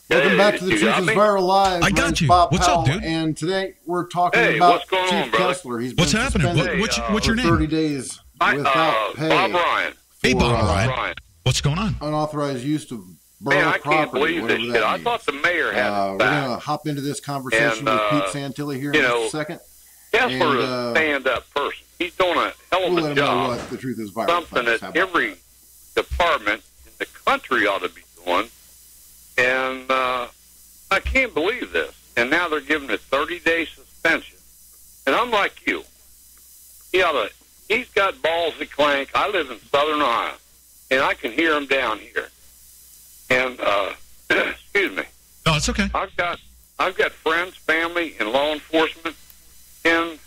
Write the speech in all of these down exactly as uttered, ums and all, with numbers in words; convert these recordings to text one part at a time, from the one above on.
Welcome hey, back to the you Truth got is me? Viral Live. I My got name's you. Bob What's up, Powell, dude? And today we're talking Hey, about what's going Chief on, brother? Kessler. He's What's been happening? suspended What, what's, Hey, what's your for name? thirty days I, without uh, pay. Bob Ryan. Hey, for, Bob uh, Ryan. Ryan. What's going on? Unauthorized use of borough Man, I can't property. believe this whatever shit. that I means. thought the mayor had Uh, it we're back. going to hop into this conversation And, uh, with Pete Santilli here in you know, just a second. Kessler and, is uh, a stand-up person. He's doing a hell of We'll a let him know job. what the Truth is Viral. Something thinks. that How about every that? department in the country ought to be doing. And uh, I can't believe this. And now they're giving a thirty-day suspension. And I'm like you. He ought to, he's got balls to clank. I live in southern Ohio, and I can hear him down here. And, uh, excuse me. No, it's okay. I've got I've got friends, family, in law enforcement, and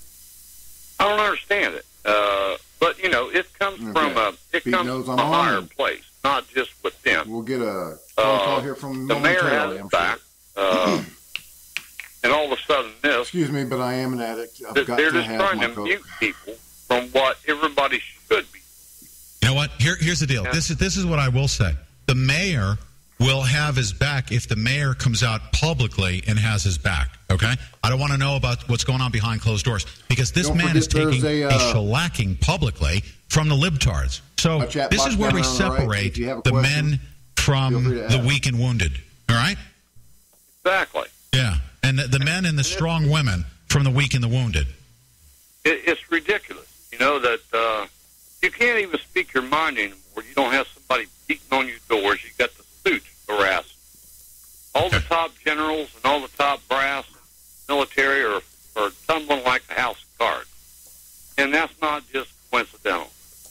I don't understand it. Uh, but you know, it comes Okay. from a it Pete comes knows from I'm a on higher it. place, not just with them. We'll get a phone Uh, call here from The mayor momentarily, has I'm it back, sure. uh, and all of a sudden, this Excuse me, but I am an addict. I've they're, got they're to just have trying my to Coke. mute people from what everybody should be. You know what? Here, here's the deal. Yeah. This is this is what I will say. The mayor will have his back if the mayor comes out publicly and has his back. Okay, I don't want to know about what's going on behind closed doors because this Don't man is forget taking there's a, a, uh, shellacking publicly from the libtards. So A chat this box is where down we there on the right. separate If you have a the question, men feel from free to the ask. weak and wounded. All right? Exactly. Yeah, and the, the men and the strong women from the weak and the wounded. It, it's ridiculous, you know, that uh, you can't even speak your mind anymore. You don't have somebody beating on your doors. You got the suits harassed. All the top generals and all the top brass military are, are tumbling like a house of cards. And that's not just coincidental.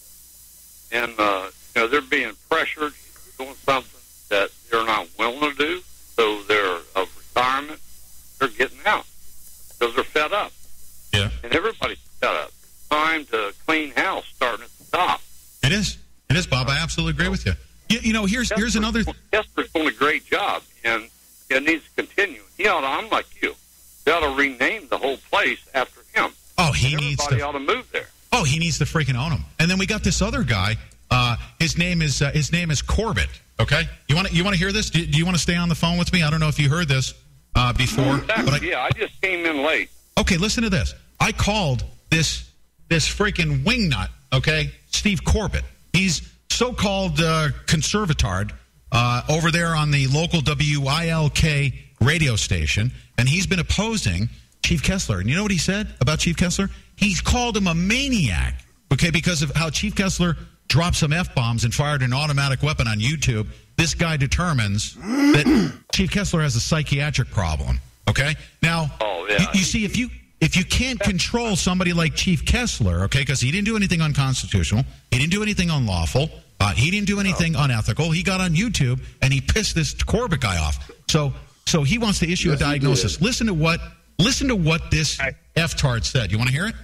And, uh, you know, they're being pressured into doing something that they're not willing to do. So they're of retirement. They're getting out because they're fed up. Yeah, And everybody's fed up. Time to clean house starting at the top. it is. It is, Bob. I absolutely agree with you. You, you know, here's here's another. Kessler's doing a great job, and it needs to continue. He ought to, I'm like you. They ought to rename the whole place after him. Oh, he And needs everybody to. ought to move there. Oh, he needs to freaking own him. And then we got this other guy. Uh, his name is uh, his name is Corbett. Okay, you want to you want to hear this? Do, do you want to stay on the phone with me? I don't know if you heard this uh, before, but I, yeah, I just came in late. okay, listen to this. I called this this freaking wingnut. Okay, Steve Corbett. He's so-called uh, conservatard uh, over there on the local W I L K radio station, and he's been opposing Chief Kessler. And you know what he said about Chief Kessler? He's called him a maniac, okay, because of how Chief Kessler dropped some F-bombs and fired an automatic weapon on YouTube. This guy determines that Chief Kessler has a psychiatric problem, okay? Now, Oh, yeah. you, you see, if you if you can't control somebody like Chief Kessler, okay, because he didn't do anything unconstitutional, he didn't do anything unlawful, uh, he didn't do anything unethical, he got on YouTube and he pissed this Corbett guy off. So, so he wants to issue Yes, a he diagnosis. did. Listen to what listen to what this F-tard said. You want to hear it?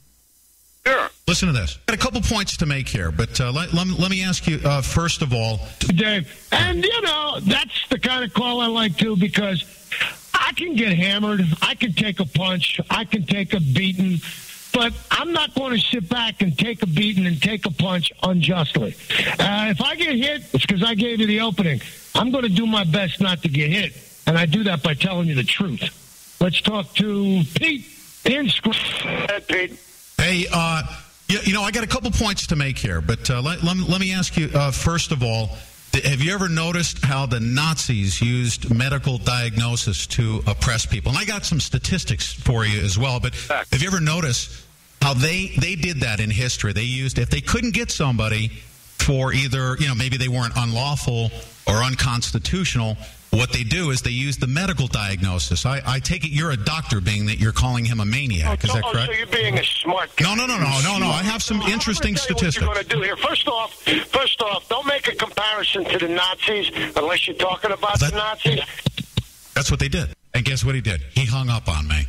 Sure. Listen to this. Got a couple points to make here, but uh, let, let, me- let me ask you uh, first of all. Dave. And, you know, that's the kind of call I like, too, because I can get hammered. I can take a punch. I can take a beating. But I'm not going to sit back and take a beating and take a punch unjustly. Uh, if I get hit, it's because I gave you the opening. I'm going to do my best not to get hit. And I do that by telling you the truth. Let's talk to Pete in Scr- Pete. Hey, uh, you, you know, I got a couple points to make here, but uh, let, let, me, let me ask you, uh, first of all, th- have you ever noticed how the Nazis used medical diagnosis to oppress people? And I got some statistics for you as well, but have you ever noticed how they, they did that in history? They used, if they couldn't get somebody for either, you know, maybe they weren't unlawful or unconstitutional, what they do is they use the medical diagnosis. I, I take it you're a doctor, being that you're calling him a maniac. Is that Oh, correct? so you're being a smart guy. No, no, no, no, no, no. I have some Well, I'm interesting gonna tell you statistics. What you're going to do here? First off, first off, don't make a comparison to the Nazis unless you're talking about That- the Nazis. That's what they did. And guess what he did? He hung up on me.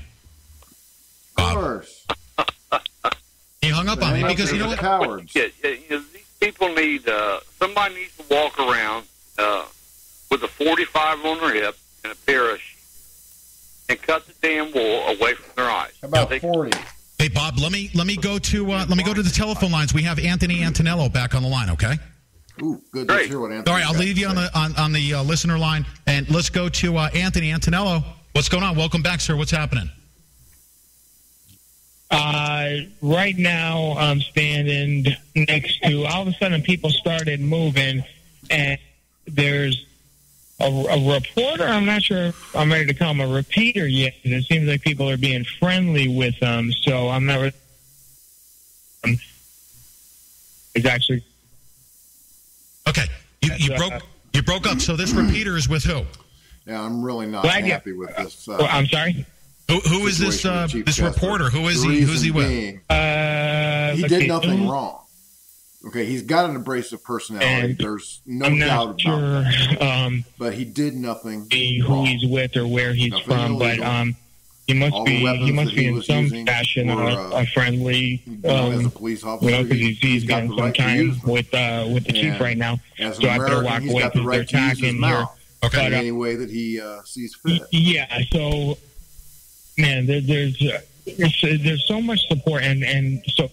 Of Bob. course. He hung up on me Hang up because you know with what? Cowards. Yeah, yeah, you know, these people need, uh, somebody needs to walk around uh, with a forty-five on their hip and a pair of sheets and cut the damn wool away from their eyes. How about They- forty? Hey, Bob, let me let me go to uh, let me go to the telephone lines. We have Anthony Antonello back on the line. Okay. Ooh, good. Great. Let's hear what Anthony All right, I'll got leave to you on say. the on, on the uh, listener line, and and let's go to uh, Anthony Antonello. What's going on? Welcome back, sir. What's happening? Uh, right now, I'm standing next to, all of a sudden people started moving, and there's a, a reporter, I'm not sure if I'm ready to call him a repeater yet, and it seems like people are being friendly with them, so I'm not really, um, it's actually... Okay, you, you broke you broke up, so this repeater is with who? Yeah, I'm really not Well, I happy get- with this. Uh, Well, I'm sorry? Who, who is this situation uh, with Chief this Kessler. reporter? Who is The he? Who's he reason with? being, Uh, he let's did see. nothing wrong. Okay, he's got an abrasive personality. And There's no I'm doubt not about sure that. um, But he did nothing who wrong. he's with or where he's Nothing from, but illegal. um, he must All the be weapons he must that be he in was some using fashion were, a, uh, a friendly. You know, as a Um, police you officer, know, because he's, he's got getting the some right to time use them. with uh, with the chief And right now, As an so I better American, walk he's away got the because right they're to use his attacking here. mouth Okay. in But, uh, any way that he uh, sees fit. Yeah, so man, there, there's uh, there's, uh, there's so much support, and and so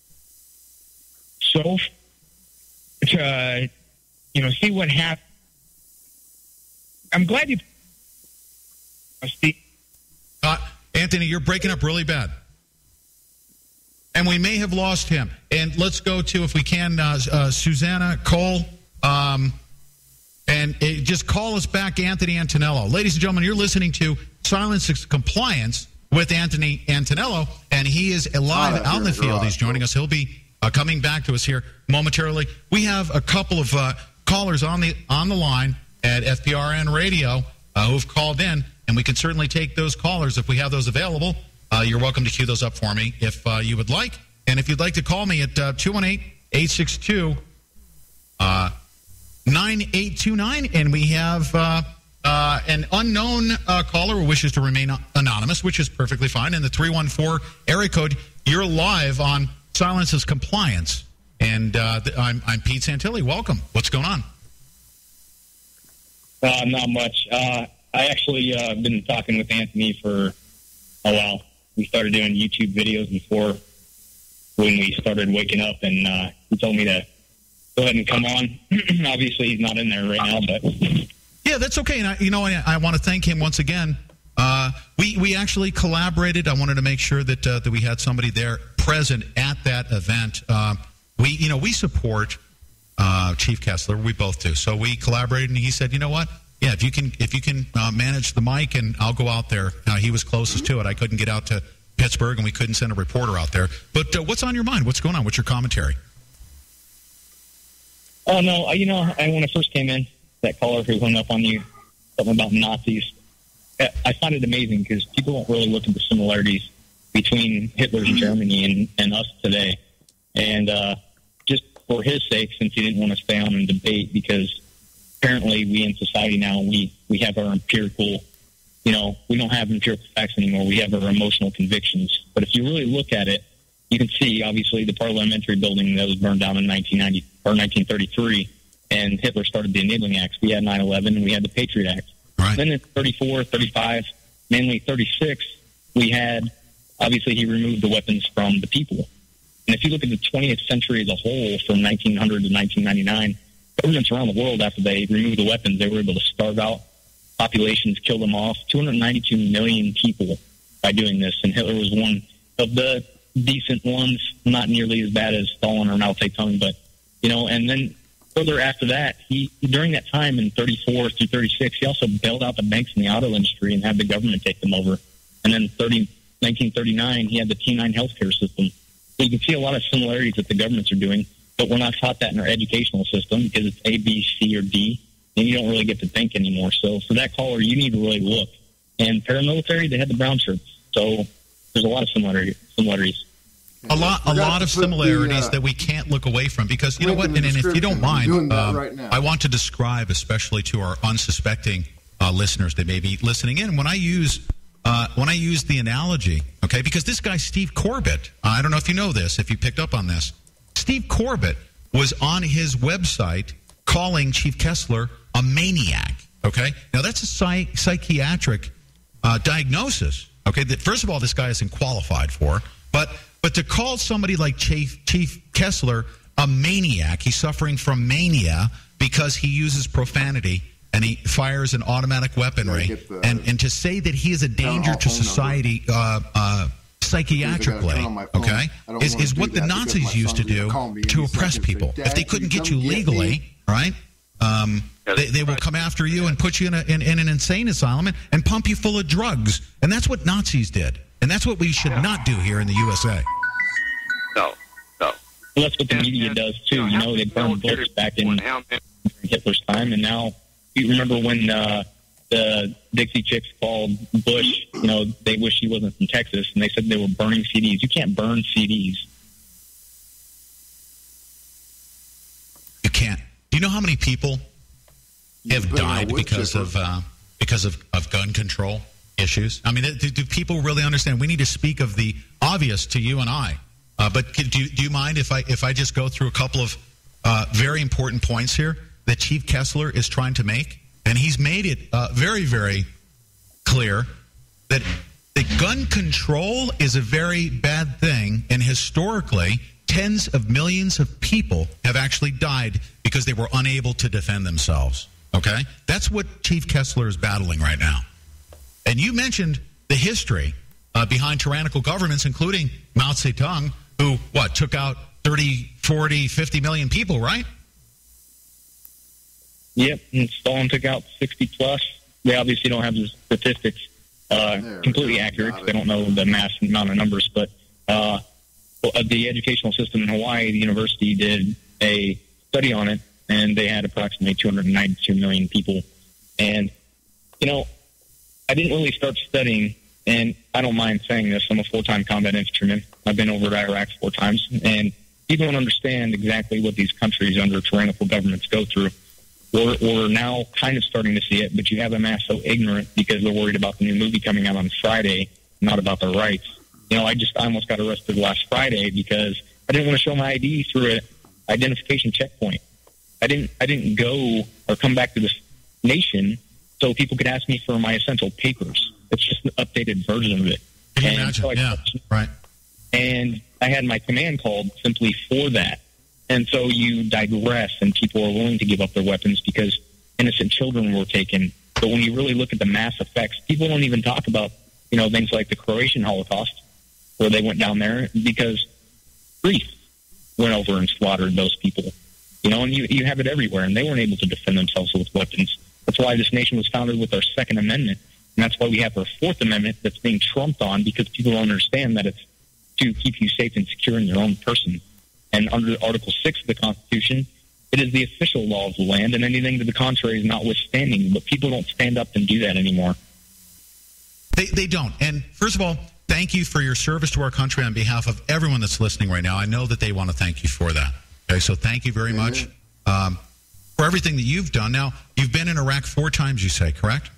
so to uh, you know see what happened. I'm glad you, Steve. Uh, Anthony, you're breaking up really bad. And we may have lost him. And let's go to, if we can, uh, uh, Susanna Cole. Um, and it, just call us back, Anthony Antonello. Ladies and gentlemen, you're listening to Silence Compliance with Anthony Antonello, and he is live Out out in the here, field. garage, He's joining us. He'll be uh, coming back to us here momentarily. We have a couple of uh, callers on the on the line at F P R N Radio uh, who've called in, and we can certainly take those callers if we have those available. Uh, you're welcome to queue those up for me if uh, you would like. And if you'd like to call me at uh, two one eight, eight six two, nine eight two nine, and we have uh, uh, an unknown uh, caller who wishes to remain anonymous, which is perfectly fine. And the three one four area code, you're live on Silence's Compliance. And uh, th- I'm, I'm Pete Santilli. Welcome. What's going on? Uh, not much. Uh, I actually uh, been talking with Anthony for a while. We started doing YouTube videos before when we started waking up, and uh, he told me to go ahead and come on. Obviously, he's not in there right now, but Yeah, that's okay. And I, you know, I, I want to thank him once again. Uh, we we actually collaborated. I wanted to make sure that uh, that we had somebody there present at that event. Uh, we you know we support uh, Chief Kessler. We both do. So we collaborated, and he said, you know what? Yeah, if you can if you can uh, manage the mic, and I'll go out there. Uh, he was closest to it. I couldn't get out to Pittsburgh, and we couldn't send a reporter out there. But uh, what's on your mind? What's going on? What's your commentary? oh no, I- you know, I, when I first came in, that caller who hung up on you, something about Nazis. I- I find it amazing because people don't really look at the similarities between Hitler's Germany and, and us today. And uh, just for his sake, since he didn't want to stay on and debate, because apparently we in society now, we, we have our empirical, you know, we don't have empirical facts anymore. We have our emotional convictions. But if you really look at it, you can see, obviously, the parliamentary building that was burned down in nineteen ninety or nineteen thirty-three, and Hitler started the Enabling Acts. We had nine eleven, and we had the Patriot Act. Right. Then in thirty-four, thirty-five, mainly thirty-six, we had, obviously, he removed the weapons from the people. And if you look at the twentieth century as a whole, from nineteen hundred to nineteen ninety-nine, governments around the world, after they removed the weapons, they were able to starve out populations, kill them off, two hundred ninety-two million people by doing this. And Hitler was one of the decent ones, not nearly as bad as Stalin or Mao Zedong, but, you know, and then further after that, he during that time in thirty-four through thirty-six, he also bailed out the banks in the auto industry and had the government take them over. And then thirty, nineteen thirty-nine, he had the T nine healthcare system. So you can see a lot of similarities that the governments are doing, but we're not taught that in our educational system because it's A, B, C, or D, and you don't really get to think anymore. So for that caller, you need to really look. And paramilitary, they had the brown shirts. So there's a lot of similarity, similarities. A lot, a Forgot lot to of put the, similarities uh, that we can't look away from because you know link what, in and, the and if you description. don't mind, I'm doing that um, right now. I want to describe, especially to our unsuspecting uh, listeners that may be listening in, when I use uh, when I use the analogy, okay, because this guy Steve Corbett, uh, I don't know if you know this, if you picked up on this, Steve Corbett was on his website calling Chief Kessler a maniac. Okay, now that's a psych- psychiatric uh, diagnosis. Okay, that first of all, this guy isn't qualified for, but. But to call somebody like Chief, Chief Kessler a maniac, he's suffering from mania because he uses profanity and he fires an automatic weaponry, Yeah, get the- and, and to say that he is a danger off to phone society uh, uh, psychiatrically, turn on my phone. okay, I don't is, wanna is do what the that because Nazis my used to son's gonna do call me to any oppress second. people. Say, If they "Dad, couldn't you get you come get legally, me." right, um, they, they will come after you and put you in, a, in, in an insane asylum and, and pump you full of drugs. And that's what Nazis did. And that's what we should not do here in the U S A. No, no. Well, that's what the And- media and, does too. how You know, they many burned military books back people in and how many- Hitler's time, and now you remember when uh, the Dixie Chicks called Bush, you know, they wish he wasn't from Texas, and they said they were burning C Ds. You can't burn C Ds. You can't. Do you know how many people have put it in a died wood because chipper. of uh, because of, of gun control issues? I mean, do, do people really understand? We need to speak of the obvious to you and I. Uh, but could, do, do you mind if I if I just go through a couple of uh, very important points here that Chief Kessler is trying to make? And he's made it uh, very, very clear that the gun control is a very bad thing, and historically, tens of millions of people have actually died because they were unable to defend themselves. Okay? That's what Chief Kessler is battling right now. And you mentioned the history uh, behind tyrannical governments, including Mao Zedong, who, what, took out thirty, forty, fifty million people, right? Yep, and Stalin took out sixty plus. They obviously don't have the statistics uh, There, completely got accurate. it. They don't know the mass amount of numbers, but uh, well, the educational system in Hawaii, the university did a study on it, and they had approximately two hundred ninety-two million people. And, you know, I didn't really start studying, and I don't mind saying this. I'm a full-time combat infantryman. I've been over to Iraq four times, and people don't understand exactly what these countries under tyrannical governments go through. We're, we're now kind of starting to see it, but you have a mass so ignorant because they're worried about the new movie coming out on Friday, not about their rights. You know, I just I almost got arrested last Friday because I didn't want to show my I D through an identification checkpoint. I didn't I didn't go or come back to this nation so people could ask me for my essential papers. It's just an updated version of it. Can you And imagine? so I- Yeah, right. And I had my command called simply for that. And so you digress, and people are willing to give up their weapons because innocent children were taken. But when you really look at the mass effects, people don't even talk about, you know, things like the Croatian Holocaust, where they went down there because Greece went over and slaughtered those people. You know, and you, you have it everywhere, and they weren't able to defend themselves with weapons. That's why this nation was founded with our Second Amendment, and that's why we have our Fourth Amendment that's being trumped on because people don't understand that it's to keep you safe and secure in your own person. And under Article six of the Constitution, it is the official law of the land, and anything to the contrary is notwithstanding. But people don't stand up and do that anymore. They, they don't. And first of all, thank you for your service to our country on behalf of everyone that's listening right now. I know that they want to thank you for that. Okay, so thank you very much um, for everything that you've done. Now, you've been in Iraq four times, you say, correct?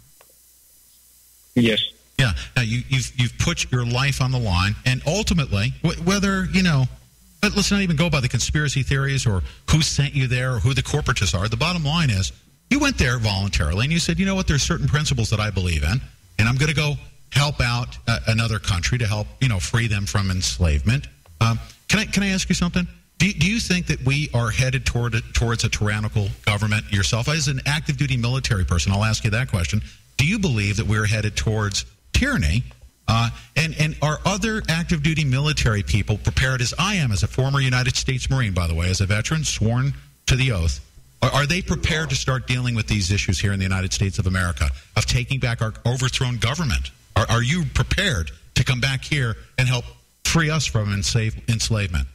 Yes. Yeah. Now, you, you've you've put your life on the line, and ultimately, wh- whether, you know, but let's not even go by the conspiracy theories or who sent you there or who the corporatists are. The bottom line is you went there voluntarily, and you said, you know what, there's certain principles that I believe in, and I'm going to go help out uh, another country to help, you know, free them from enslavement. Um, can I can I ask you something? Do you, do you think that we are headed toward a, towards a tyrannical government yourself? As an active duty military person, I'll ask you that question. Do you believe that we're headed towards tyranny? Uh, and, and are other active duty military people prepared, as I am, as a former United States Marine, by the way, as a veteran, sworn to the oath, are, are they prepared to start dealing with these issues here in the United States of America, of taking back our overthrown government? Are, are you prepared to come back here and help free us from enslave, enslavement?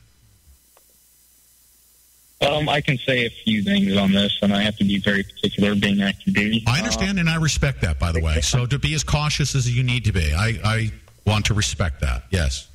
Um, I can say a few things on this, and I have to be very particular being active duty. I understand, and I respect that, by the way. So to be as cautious as you need to be, I, I want to respect that, yes.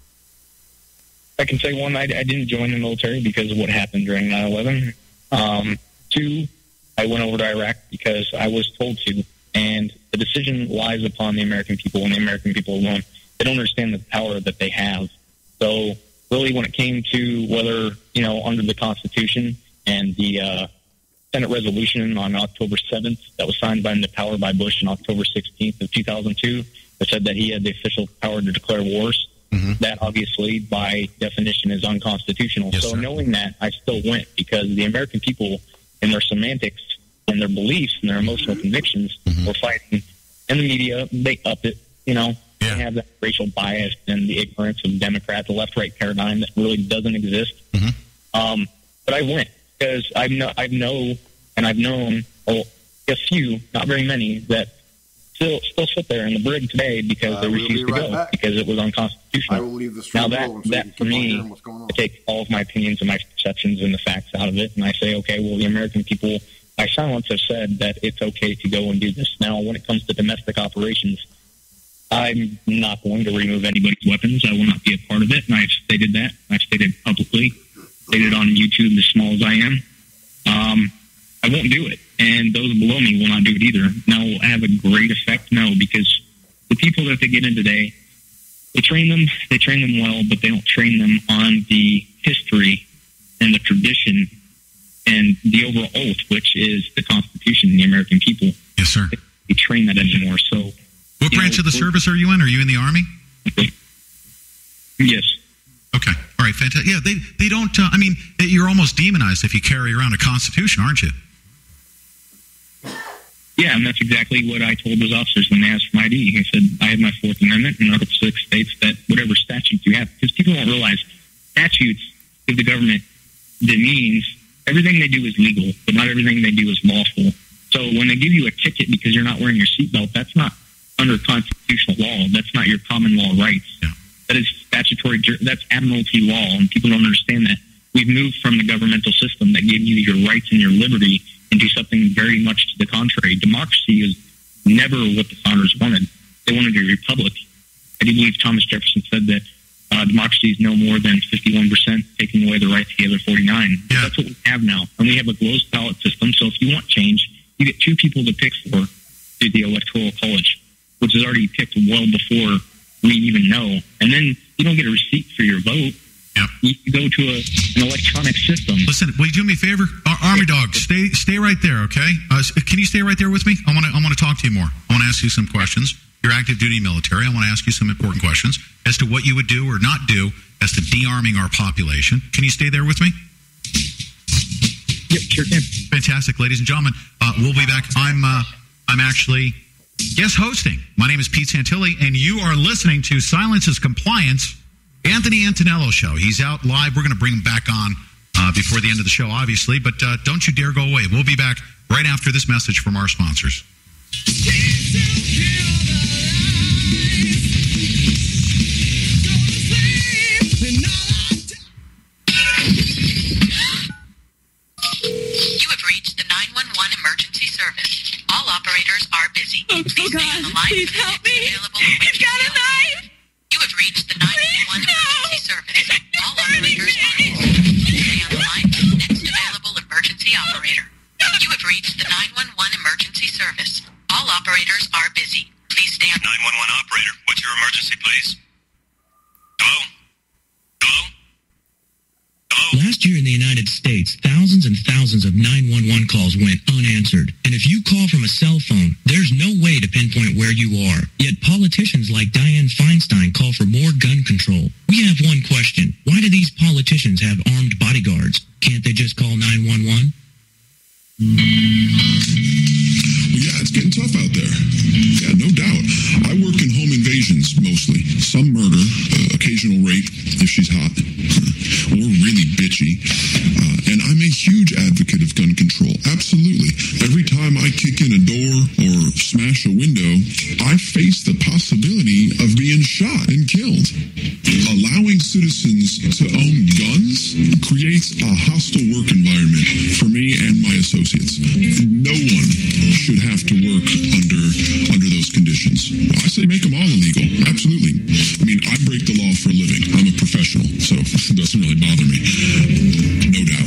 I can say, one, I, I didn't join the military because of what happened during nine eleven. Um, two, I went over to Iraq because I was told to, and the decision lies upon the American people and the American people alone. They don't understand the power that they have. So really, when it came to whether, you know, under the Constitution and the uh, Senate resolution on October seventh that was signed by the power by Bush on October sixteenth of two thousand two that said that he had the official power to declare wars, mm-hmm. that obviously by definition is unconstitutional. Yes, so sir. knowing that, I still went because the American people in their semantics and their beliefs and their emotional convictions Mm-hmm. were fighting. And the media, they up it, you know. Yeah. They have that racial bias and the ignorance of Democrat, the left-right paradigm that really doesn't exist. Mm-hmm. Um, but I went because I know, I know, and I've known a, a few, not very many, that still still sit there in the brig today because Uh, they we'll refused be to right go back. because it was unconstitutional. I will leave this Now room that, rolling so you that can for keep on me, hearing what's going on. I take all of my opinions and my perceptions and the facts out of it, and I say, okay, well, the American people, by silence, have said that it's okay to go and do this. Now, when it comes to domestic operations, I'm not going to remove anybody's weapons. I will not be a part of it, and I've stated that. I've stated publicly, stated on YouTube, as small as I am. Um, I won't do it, and those below me will not do it either. Now, will it have a great effect? No, because the people that they get in today, they train them, they train them well, but they don't train them on the history and the tradition and the overall oath, which is the Constitution and the American people. Yes, sir. They train that anymore. So, What you branch know, of the we're- service are you in? Are you in the Army? Yes. Okay. All right. Fantastic. Yeah, they they don't. Uh, I mean, you're almost demonized if you carry around a Constitution, aren't you? Yeah, and that's exactly what I told those officers when they asked for my I D. I said, I have my Fourth Amendment, and Article six states that whatever statutes you have, because people don't realize statutes give the government demeans everything they do is legal, but not everything they do is lawful. So when they give you a ticket because you're not wearing your seatbelt, that's not under constitutional law. That's not your common law rights. Yeah. That is statutory, that's admiralty law, and people don't understand that. We've moved from the governmental system that gave you your rights and your liberty into something very much to the contrary. Democracy is never what the founders wanted. They wanted a republic. I do believe Thomas Jefferson said that uh, democracy is no more than fifty-one percent taking away the right to the other forty-nine. Yeah. That's what we have now. And we have a closed ballot system, so if you want change, you get two people to pick for through the Electoral College, which is already picked well before we even know. And then you don't get a receipt for your vote. Yep. You go to a, an electronic system. Listen, will you do me a favor? Ar- Army Dog, stay stay right there, okay? Uh, s- can you stay right there with me? I want to I want to talk to you more. I want to ask you some questions. You're active duty military. I want to ask you some important questions as to what you would do or not do as to de-arming our population. Can you stay there with me? Yep, sure can. Fantastic, ladies and gentlemen. Uh, we'll be back. I'm uh, I'm actually guest hosting. My name is Pete Santilli, and you are listening to Silence is Compliance. Anthony Antonello Show. He's out live. We're going to bring him back on uh, before the end of the show, obviously. But uh, don't you dare go away. We'll be back right after this message from our sponsors. You have reached the nine one one emergency service. All operators are busy. Oh, Please oh stay God, on the line please for the help next me. available He's got a emergency knife. You have reached the nine one one Please, no. emergency service. All hurting operators me. are busy. Please stay on the line for the next available emergency operator. You have reached the nine one one emergency service. All operators are busy. Please stay on. nine one one operator, what's your emergency, please? Hello? Hello? Hello? Last year in the United States, thousands and thousands of nine one one calls went unanswered. And if you call from a cell phone, there's no way to pinpoint where you are. Yet politicians like Dianne Feinstein call for more gun control. We have one question. Why do these politicians have armed bodyguards? Can't they just call nine one one? Yeah, it's getting tough out there. Yeah, no doubt. I work in home invasions mostly. Some murder, uh, occasional rape if she's hot, or really bitchy. Uh, and I'm a huge advocate of gun control. Absolutely. Every time I kick in a door or smash a window, I face the possibility of being shot and killed. Allowing citizens to own guns creates a hostile work environment for me and my associates. No one should have to work under under those conditions. I say make them all illegal. Absolutely. I mean, I break the law for a living. I'm a professional, so it doesn't really bother me. No doubt.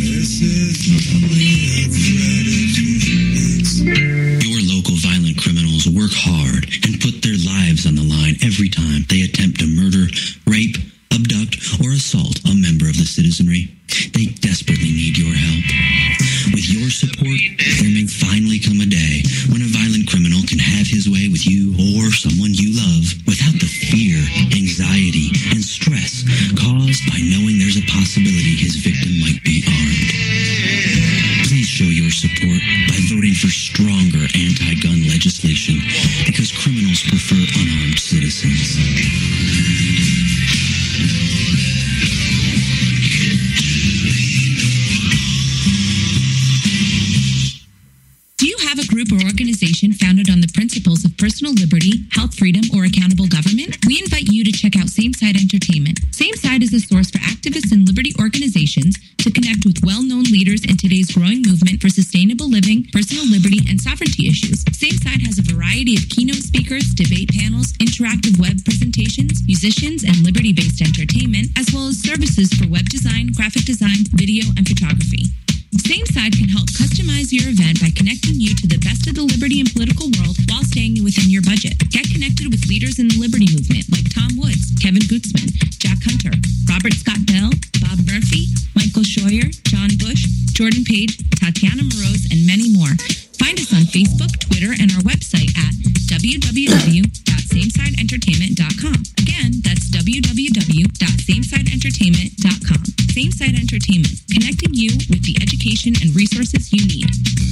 Your local violent criminals work hard and put their lives on the line every time they attempt to murder, rape, abduct, or assault a member of the citizenry. They desperately need your help. With your support, there may finally come a day when a violent criminal can have his way with you or someone you love without the fear, anxiety, and stress caused by knowing there's a possibility his victim might be armed. Please show your support by voting for stronger anti-gun legislation because criminals prefer unarmed citizens. Do you have a group or organization founded on the principles of personal liberty, health freedom, or accountable government? We invite you to check out Same Side Entertainment. Same Side is a source for activists and liberty organizations to connect with well-known leaders in today's growing movement for sustainable living, personal liberty, and sovereignty issues. Same Side has a variety of keynote speakers, debate panels, interactive web presentations, musicians, and liberty-based entertainment, as well as services for web design, graphic design, video, and photography. Same Side can help customize your event by connecting you to the best of the liberty and political world while staying within your budget. Get connected with leaders in the liberty movement like Tom Woods, Kevin Gutzman, Jack Hunter, Robert Scott Bell, Bob Murphy, Michael Scheuer, John Bush, Jordan Page, Tatiana Moroz, and many more. Find us on Facebook, Twitter, and our website at w w w dot same side entertainment dot com. Again, that's w w w dot same side entertainment dot com. Same Side Entertainment, connecting you with the education and resources you need.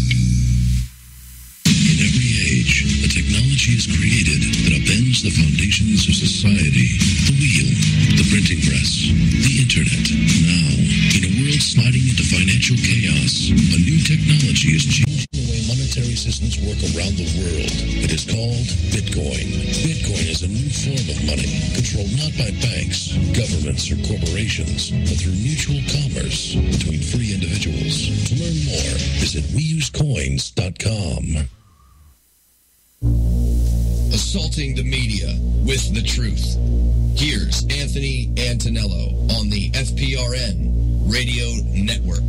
In every age, a technology is created that upends the foundations of society. The wheel, the printing press, the internet. Now, in a world sliding into financial chaos, a new technology is changing the way monetary systems work around the world. It is called Bitcoin. Bitcoin is a new form of money, controlled not by banks, governments, or corporations, but through mutual commerce between free individuals. To learn more, visit we use coins dot com. Assaulting the media with the truth. Here's Anthony Antonello on the F P R N Radio Network.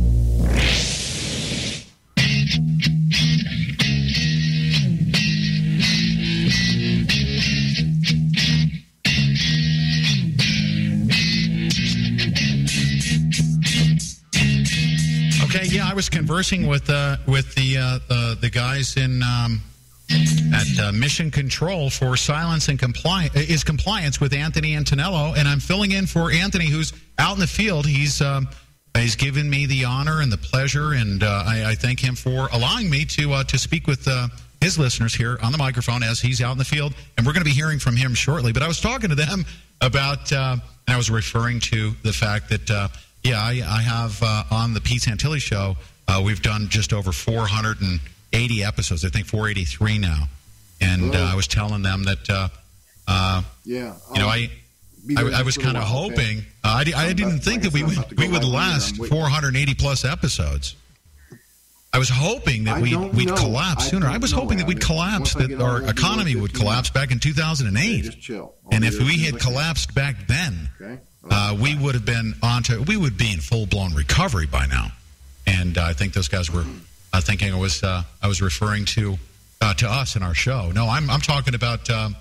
Okay, yeah, I was conversing with uh, with the uh, uh, the guys in um, at uh, Mission Control for silence and compliance is compliance with Anthony Antonello, and I'm filling in for Anthony, who's out in the field. He's um, he's given me the honor and the pleasure, and uh, I, I thank him for allowing me to uh, to speak with uh, his listeners here on the microphone as he's out in the field, and we're going to be hearing from him shortly. But I was talking to them about, uh, and I was referring to the fact that. Uh, Yeah, I, I have uh, on the Pete Santilli show, uh, we've done just over four hundred eighty episodes, I think four eighty-three now. And uh, I was telling them that, uh, uh, yeah, you know, I I, I was kind of hoping, okay. uh, I, I didn't think that we would, we would last four hundred eighty plus episodes. I was hoping that we, we'd know. collapse sooner. I, I was hoping that we'd collapse, that our economy would collapse back in two thousand eight. Yeah, just chill. And if we had collapsed back then, okay. Uh, we would have been on to, we would be in full-blown recovery by now. And uh, I think those guys were uh, thinking I was uh, I was referring to uh, to us in our show. No, I'm I'm talking about, um,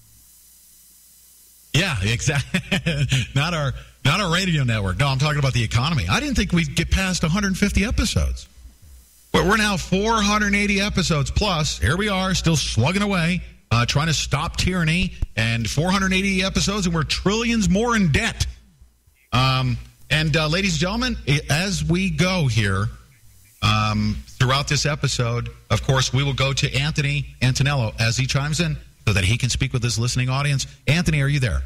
yeah, exactly. not our not our radio network. No, I'm talking about the economy. I didn't think we'd get past one hundred fifty episodes. But we're now four hundred eighty episodes plus. Here we are, still slugging away, uh, trying to stop tyranny, and four hundred eighty episodes, and we're trillions more in debt. Um, and uh, ladies and gentlemen, as we go here um, throughout this episode, of course, we will go to Anthony Antonello as he chimes in so that he can speak with his listening audience. Anthony, are you there?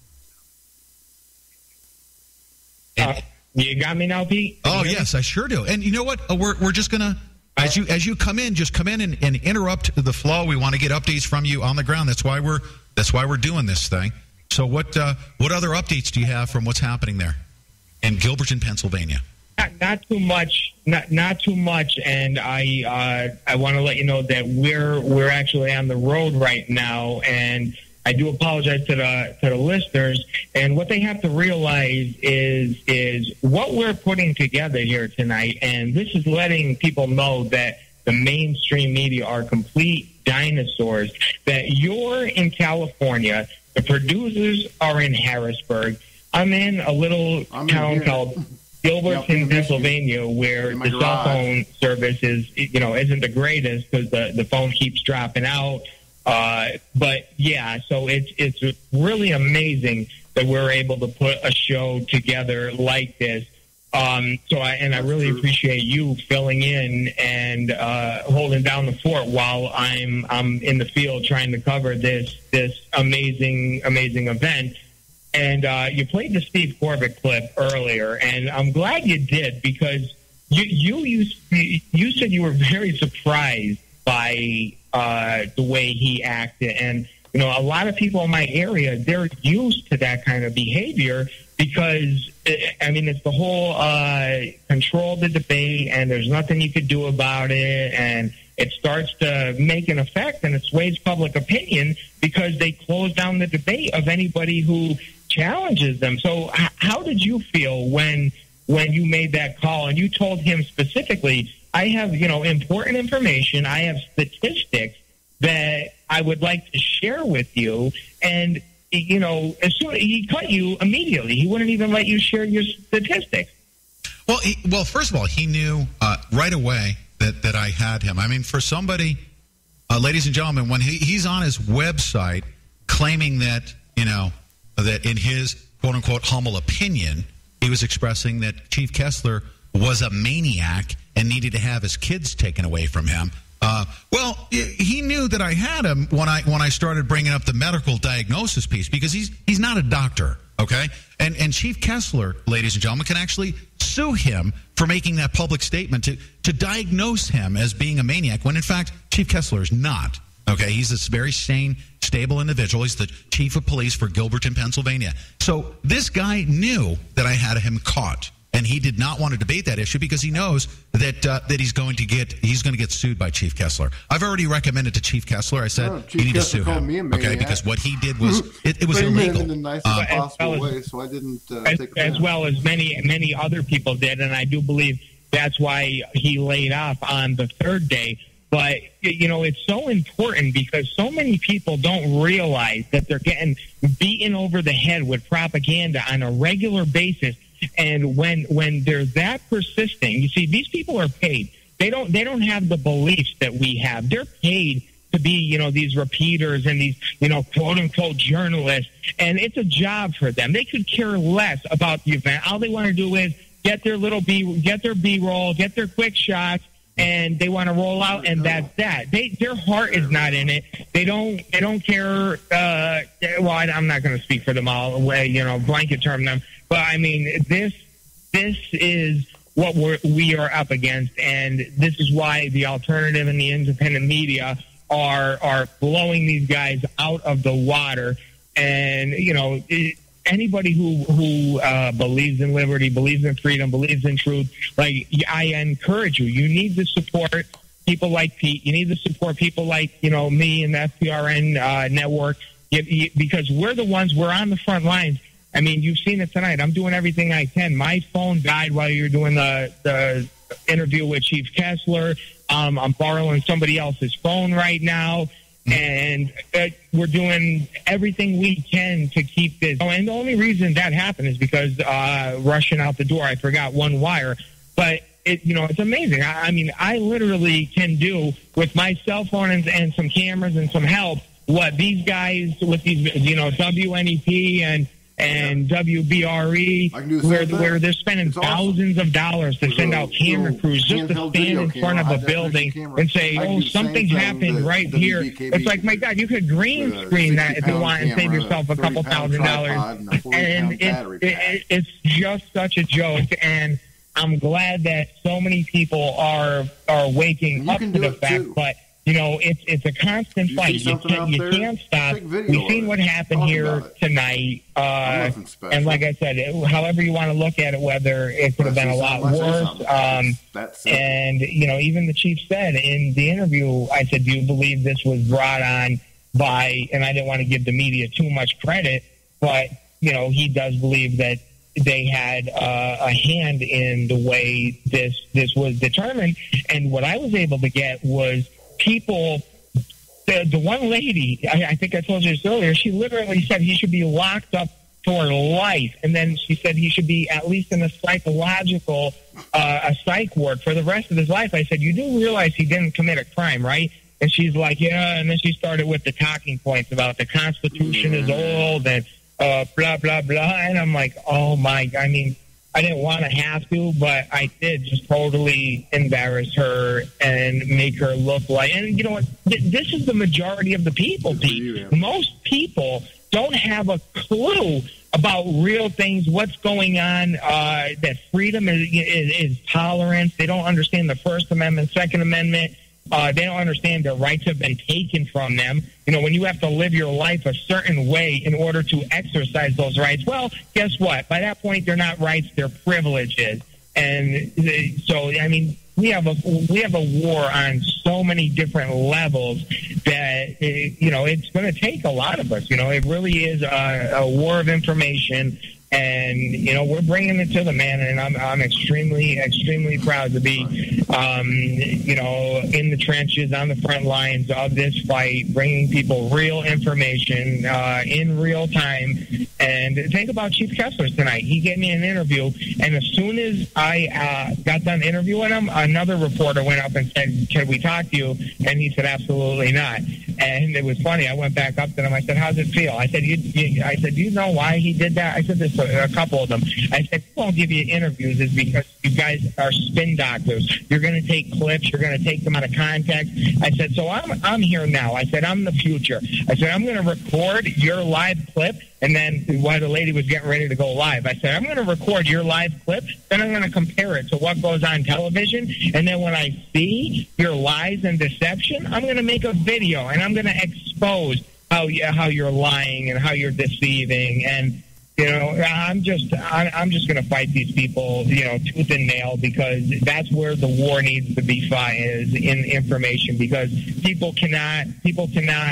Uh, you got me now, Pete? Oh, yes, I sure do. And you know what? Uh, we're we're just going to, as you as you come in, just come in and, and interrupt the flow. We want to get updates from you on the ground. That's why we're that's why we're doing this thing. So what uh, what other updates do you have from what's happening there in Gilberton, Pennsylvania? Not, not too much, not not too much, and I uh, I want to let you know that we're we're actually on the road right now, and I do apologize to the to the listeners. And what they have to realize is is what we're putting together here tonight, and this is letting people know that the mainstream media are complete dinosaurs. That you're in California. The producers are in Harrisburg. I'm in a little I'm town called Gilberton, yep, Pennsylvania, where the garage. Cell phone service is, you know, isn't the greatest because the, the phone keeps dropping out. Uh, but yeah, so it's it's really amazing that we're able to put a show together like this. Um, so I, and I really appreciate you filling in and uh, holding down the fort while I'm I'm in the field trying to cover this this amazing amazing event. And uh, you played the Steve Corbett clip earlier, and I'm glad you did because you you you, you said you were very surprised by uh, the way he acted, and you know a lot of people in my area, they're used to that kind of behavior. Because, I mean, it's the whole uh, control the debate, and there's nothing you could do about it, and it starts to make an effect, and it sways public opinion because they close down the debate of anybody who challenges them. So h- how did you feel when when you made that call, and you told him specifically, I have, you know, important information, I have statistics that I would like to share with you, and you know, as soon he cut you immediately. He wouldn't even let you share your statistics. Well, he, well, first of all, he knew uh, right away that, that I had him. I mean, for somebody, uh, ladies and gentlemen, when he, he's on his website claiming that, you know, that in his quote-unquote humble opinion, he was expressing that Chief Kessler was a maniac and needed to have his kids taken away from him. Uh, well, he knew that I had him when I when I started bringing up the medical diagnosis piece because he's he's not a doctor, okay? And and Chief Kessler, ladies and gentlemen, can actually sue him for making that public statement to to diagnose him as being a maniac when in fact Chief Kessler is not. Okay, he's this very sane, stable individual. He's the chief of police for Gilberton, Pennsylvania. So this guy knew that I had him caught. And he did not want to debate that issue because he knows that uh, that he's going to get he's going to get sued by Chief Kessler. I've already recommended to Chief Kessler. I said oh, you need Kessler to sue him, okay? Because what he did was it, it was illegal. In the nicest um, possible well as, way, so I didn't uh, as, take as well as many many other people did, and I do believe that's why he laid off on the third day. But you know, it's so important because so many people don't realize that they're getting beaten over the head with propaganda on a regular basis. And when when they're that persistent, you see, these people are paid. They don't they don't have the beliefs that we have. They're paid to be, you know, these repeaters and these, you know, quote unquote journalists. And it's a job for them. They could care less about the event. All they want to do is get their little B, get their B-roll, get their quick shots, and they want to roll out, and that's that. They their heart is not in it. They don't they don't care. Uh, well, I, I'm not going to speak for them all, away, you know, blanket term them. But I mean, this this is what we're, we are up against, and this is why the alternative and the independent media are are blowing these guys out of the water. And you know, it, anybody who who uh, believes in liberty, believes in freedom, believes in truth, like I encourage you, you need to support people like Pete. You need to support people like you know me and the F P R N uh, network, you, you, because we're the ones. We're on the front lines. I mean, you've seen it tonight. I'm doing everything I can. My phone died while you were doing the, the interview with Chief Kessler. Um, I'm borrowing somebody else's phone right now. And uh, we're doing everything we can to keep this. Oh, and the only reason that happened is because uh, rushing out the door, I forgot one wire. But, it, you know, it's amazing. I, I mean, I literally can do with my cell phone and, and some cameras and some help what these guys with these, you know, W N E P and and W B R E, where, where they're spending it's thousands awesome. of dollars to send out camera crews just to stand in front of a building and say, oh, something happened right here. It's like, my God, you could green screen that if you want and save yourself a couple thousand dollars. And it, it, it's just such a joke. And I'm glad that so many people are are waking up to the fact, but you know, it's it's a constant fight. You can't, you can't stop. We've seen what happened here tonight. Uh, and like I said, it, however you want to look at it, whether it could have been a lot worse. Um, and, you know, even the chief said in the interview, I said, do you believe this was brought on by, and I didn't want to give the media too much credit, but, you know, he does believe that they had uh, a hand in the way this this was determined. And what I was able to get was people, the, the one lady, I, I think I told you this earlier, she literally said he should be locked up for life. And then she said he should be at least in a psychological, uh, a psych ward for the rest of his life. I said, you do realize he didn't commit a crime, right? And she's like, yeah. And then she started with the talking points about the Constitution is old and uh, blah, blah, blah. And I'm like, oh, my, I mean, I didn't want to have to, but I did just totally embarrass her and make her look like. And you know what? Th- this is the majority of the people, Pete. Most people don't have a clue about real things, what's going on, uh, that freedom is, is, is tolerance. They don't understand the First Amendment, Second Amendment. Uh, they don't understand their rights have been taken from them. You know, when you have to live your life a certain way in order to exercise those rights, well, guess what? By that point, they're not rights, they're privileges. And so, I mean, we have a we have a war on so many different levels that, you know, it's going to take a lot of us. You know, it really is a, a war of information. And, you know, we're bringing it to the man, and I'm I'm extremely, extremely proud to be, um, you know, in the trenches, on the front lines of this fight, bringing people real information uh, in real time. And think about Chief Kessler tonight. He gave me an interview, and as soon as I uh, got done interviewing him, another reporter went up and said, "Can we talk to you?" And he said, "Absolutely not." And it was funny. I went back up to him. I said, "How's it feel?" I said, you, you, I said, "Do you know why he did that?" I said this to a couple of them. I said, "We won't give you interviews is because you guys are spin doctors. You're going to take clips. You're going to take them out of context." I said, "So I'm I'm here now." I said, "I'm the future." I said, "I'm going to record your live clip." And then while the lady was getting ready to go live, I said, "I'm going to record your live clip, then I'm going to compare it to what goes on television. And then when I see your lies and deception, I'm going to make a video, and I'm going to expose how you, how you're lying and how you're deceiving." And, you know, I'm just I'm just going to fight these people, you know, tooth and nail, because that's where the war needs to be fought, is in information, because people cannot people cannot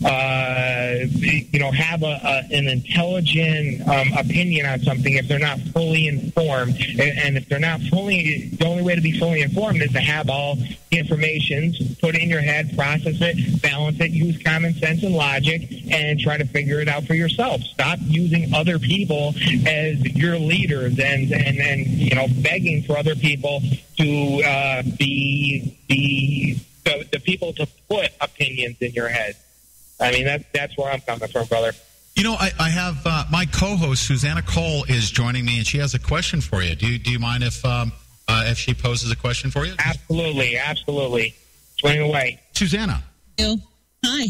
uh, you know have a, a an intelligent um, opinion on something if they're not fully informed, and, and if they're not fully the only way to be fully informed is to have all the information, put it in your head, process it, balance it, use common sense and logic, and try to figure it out for yourself. Stop using other people people as your leaders and, and, and you know, begging for other people to uh, be the, the the people to put opinions in your head. I mean, that's, that's where I'm coming from, brother. You know, I, I have uh, my co-host, Susanna Cole, is joining me, and she has a question for you. Do you, do you mind if um, uh, if she poses a question for you? Absolutely, absolutely. Swing away. Susanna. Hello. Hi.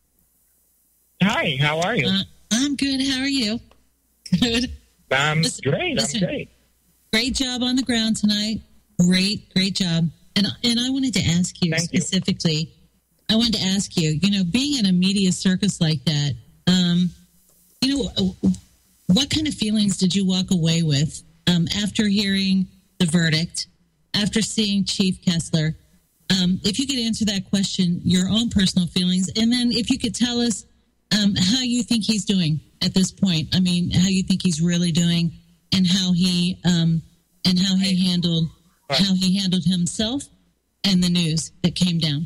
Hi, how are you? Uh, I'm good. How are you? Good. I'm listen, great. Listen, I'm great. Great job on the ground tonight. Great, great job. And and I wanted to ask you Thank specifically, you. I wanted to ask you, you know, being in a media circus like that, um, you know, what kind of feelings did you walk away with um, after hearing the verdict, after seeing Chief Kessler? Um, if you could answer that question, your own personal feelings, and then if you could tell us um, how you think he's doing at this point. I mean, how you think he's really doing, and how he um, and how he handled how he handled himself and the news that came down.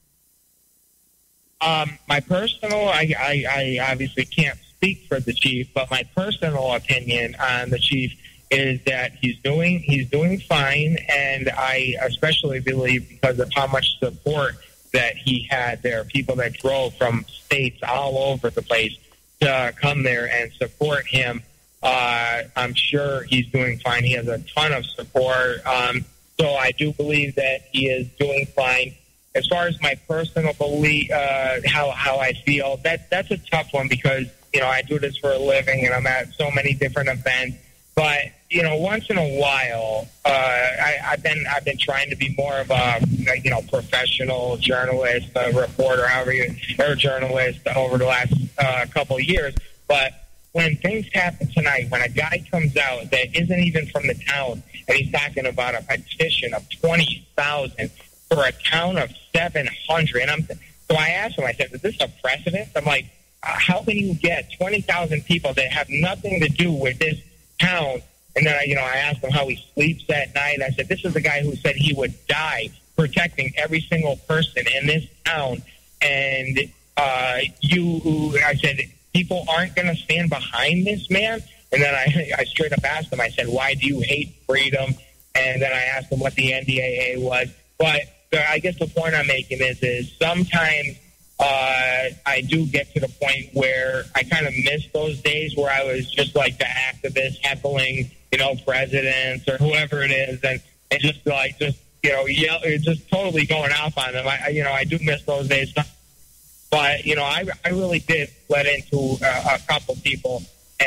Um, my personal, I, I, I obviously can't speak for the chief, but my personal opinion on the chief is that he's doing he's doing fine, and I especially believe because of how much support that he had there, people that drove from states all over the place to come there and support him. Uh, I'm sure he's doing fine. He has a ton of support, um, so I do believe that he is doing fine. As far as my personal belief, uh, how how I feel, that that's a tough one because you know I do this for a living and I'm at so many different events. But you know, once in a while, uh, I, I've been I've been trying to be more of a you know professional journalist, a reporter, however you, or journalist over the last uh, couple of years. But when things happen tonight, when a guy comes out that isn't even from the town and he's talking about a petition of twenty thousand for a town of seven hundred, and I'm so I asked him, I said, "Is this a precedent?" I'm like, uh, "How can you get twenty thousand people that have nothing to do with this town?" And then, you know, I asked him how he sleeps at night. I said, "This is the guy who said he would die protecting every single person in this town." And uh, you, I said, people aren't going to stand behind this man. And then I, I straight up asked him, I said, "Why do you hate freedom?" And then I asked him what the N D A A was. But I guess the point I'm making is, is sometimes uh, I do get to the point where I kind of miss those days where I was just like the activist heckling, you know, presidents or whoever it is, and, and just like just you know yell, just totally going off on them. I, I you know I do miss those days, but you know I I really did let into a, a couple people,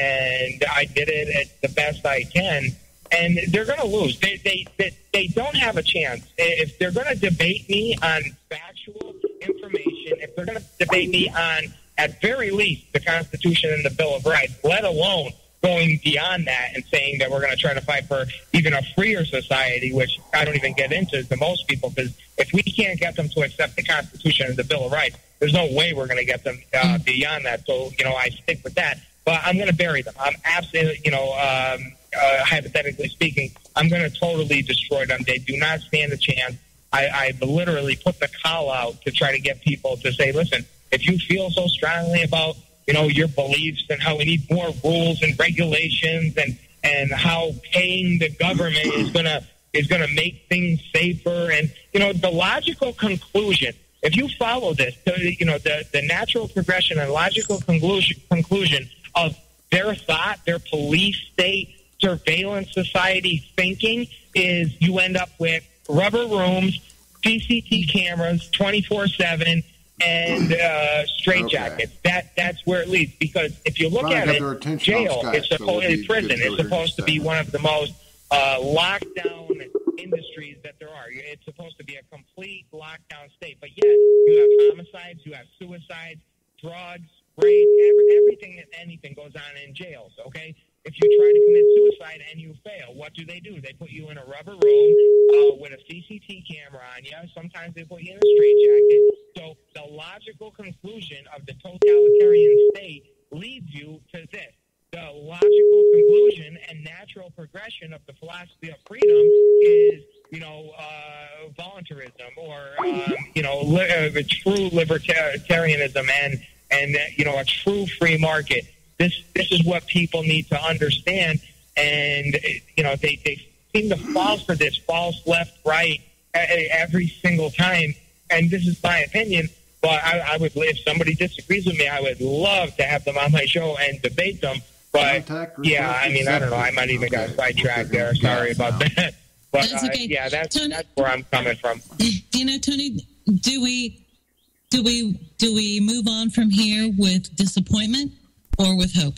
and I did it at the best I can. And they're going to lose. They, they they they don't have a chance. If they're going to debate me on factual information, if they're going to debate me on, at very least, the Constitution and the Bill of Rights, let alone going beyond that and saying that we're going to try to fight for even a freer society, which I don't even get into to most people, because if we can't get them to accept the Constitution and the Bill of Rights, there's no way we're going to get them uh, beyond that. So, you know, I stick with that. But I'm going to bury them. I'm absolutely, you know, um, uh, hypothetically speaking, I'm going to totally destroy them. They do not stand a chance. I, I literally put the call out to try to get people to say, listen, if you feel so strongly about, you know, your beliefs and how we need more rules and regulations and, and how paying the government is going to is going to make things safer. And, you know, the logical conclusion, if you follow this, you know, the, the natural progression and logical conclusion, conclusion of their thought, their police state, surveillance society thinking is you end up with rubber rooms, C C T cameras, twenty-four seven, and uh, straitjackets. Okay. That that's where it leads. Because if you look at it, jail is supposed so prison is supposed to be one of the most uh, locked down industries that there are. It's supposed to be a complete lockdown state, but yet you have homicides, you have suicides, drugs, rape, every, everything and anything goes on in jails. Okay. If you try to commit suicide and you fail, what do they do? They put you in a rubber room uh, with a C C T camera on you. Sometimes they put you in a straitjacket. So the logical conclusion of the totalitarian state leads you to this. The logical conclusion and natural progression of the philosophy of freedom is, you know, uh, voluntarism or, um, you know, li- uh, true libertarianism and, and uh, you know, a true free market. This this is what people need to understand, and you know they, they seem to fall for this false left right every single time. And this is my opinion, but I, I would if somebody disagrees with me, I would love to have them on my show and debate them. But yeah, I mean I don't know. I might even okay. got sidetracked there. Sorry about that. But that's okay. uh, yeah, that's Tony, that's where I'm coming from. You know, Tony, do we do we do we move on from here with disappointment? Or with hope?